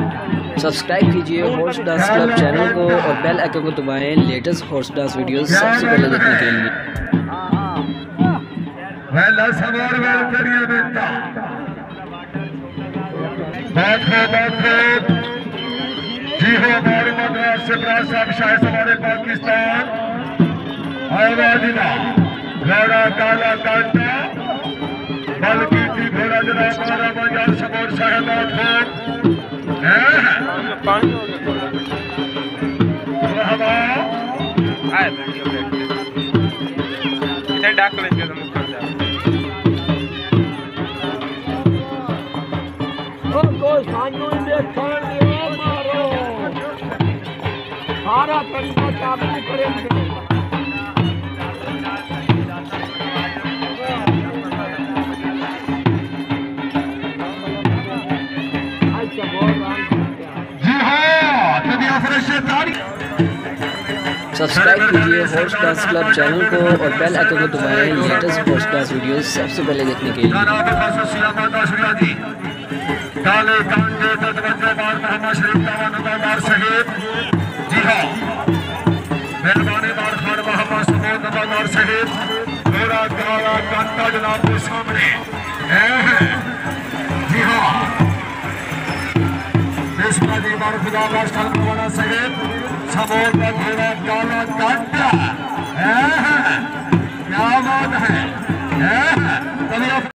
Subscribe कीजिए horse dance club channel को और बेल आइकन को दबाएं लेटेस्ट हॉर्स डांस वीडियोस सबसे पहले देखने के लिए। जी हो हमारे मद्रास से साहब शायद हमारे पाकिस्तान आवाजिला घोड़ा काला कांटा बल्कि थी घोड़ा जरा हमारा बाजार समोर साहेबात हो इधर डाक लेंगे हम कर जाए ओ कोई सानू देखण दियो मारो सारा तरीका चाबी करेंगे सब्सक्राइब कीजिए हॉर्स डांस क्लब चैनल को और बेल आइकन को दबाएं लेटेस्ट हॉर्स डांस वीडियोस सबसे पहले देखने के लिए। काले कांटे तवज्जो बार मोहम्मद शरीफ नवानुदार शहीद जी हां मेहरबानी बार खान मोहम्मद समूद नवानुदार शहीद मेरा काला कांटा जनाब के सामने जी हां बेशुमार जी बार खुदा बादशाह नवानुदार शहीद समूद का घोड़ा काला कांटा क्या बात है